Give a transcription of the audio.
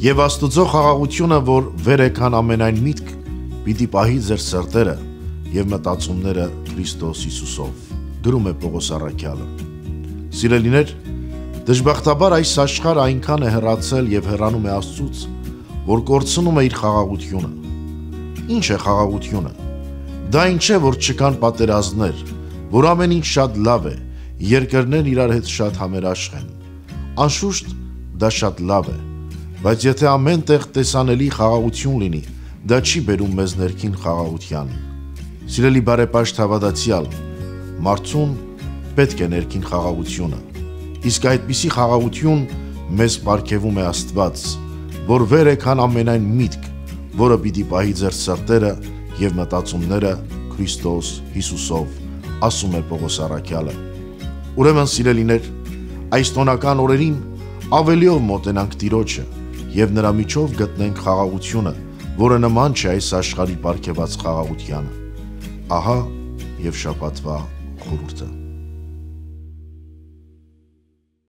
Եվ Աստուծո խաղաղությունը, որ վեր եկան ամենայն միտք, պիտի պահի ձեր սրտերը եւ մտածումները Քրիստոս Հիսուսով։ Գրում է Պողոս առաքյալը։ Սիրելիներ, դժբախտաբար այս աշխարհը այնքան է հեռացել եւ հեռանում է Աստծուց, որ կորցնում է իր խաղաղությունը։ Ինչ է խաղաղությունը։ Դա ինչ է, որ չկան պատերազմներ, որ ամեն ինչ շատ լավ է, երկրներն իրար հետ շատ համերաշխ են։ Անշուշտ դա շատ լավ է, բայց եթե ամեն տեղ տեսանելի խաղաղություն լինի, դա չի բերում մեզ ներքին խաղաղության։ Սիրելի բարեպաշտ հավատացյալ, մարդուն պետք է ներքին խաղաղությունը, իսկ այդպիսի խաղաղություն մեզ պարգևում է Աստված, որ վեր եկան ամենայն միտք, որը պիտի պահի ձեր սրտերը եւ մտածումները Քրիստոս Հիսուսով, ասում է Պողոս առաքյալը։ Ուրեմն սիրելիներ, այս տոնական օրերին ավելիով մոտենանք Տիրոջը եւ նրա միջով գտնենք խաղաղությունը, որը նման չէ այս աշխարհի պարգևած խաղաղությանը։ Ահա եւ շաբաթվա խորհուրդը։